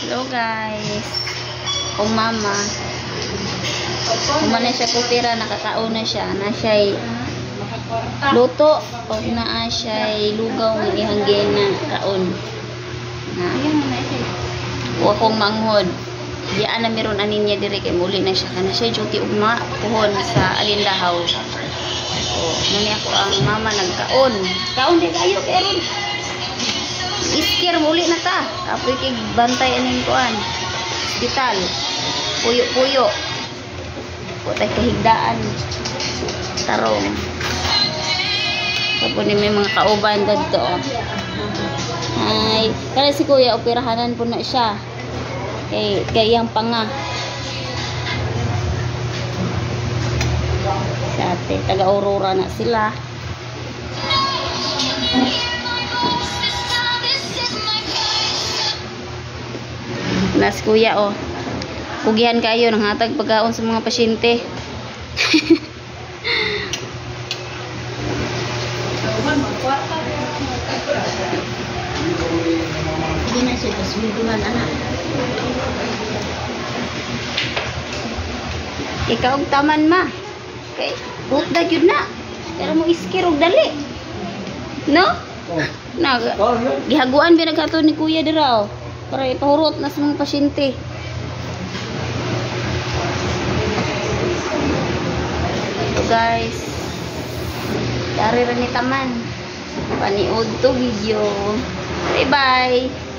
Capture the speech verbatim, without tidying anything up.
Hello guys. O mama. Umana siya ko pira, nakataon na siya. Na siya'y luto. O naa siya'y lugaw ng ihang gena kaon. Na. O akong manghod. Diyan na meron anin niya dire kay muli na siya. Kana siya duty ugma kuhon sa alinlahaw. O nani ako ang mama nagkaon. Kaon di kayo karon. Iskir muli na ta. Kapoy kay bantay aning kuan. Hospital. Puyo-puyo. Putay kahigdaan. Tarong. Tapos ni may mga kauban dadto. Ay, kaya si kuya operahanan po na siya. Kay kayang panga. Sa ate, taga Aurora na sila. Nas kuya oh. Pugihan kayo ng hatag pagkaon sa mga pasyente. Hindi na siya taswiduhan anak. Ikaw og taman ma. Kay bukda gyud na. Pero mo iskir og dali. No? Na gihaguan bi nagkato ni kuya dira oh. Para ipahurot na sa mga pasyente. So guys, dari ra ni taman. Paniud to video. Bye bye.